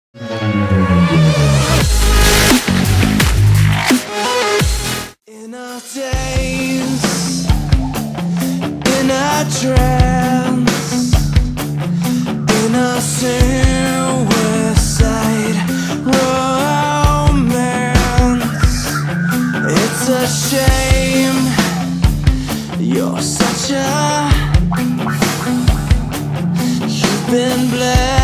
In our days, in our trance, in our suicide romance, it's a shame you're such a, you've been blessed.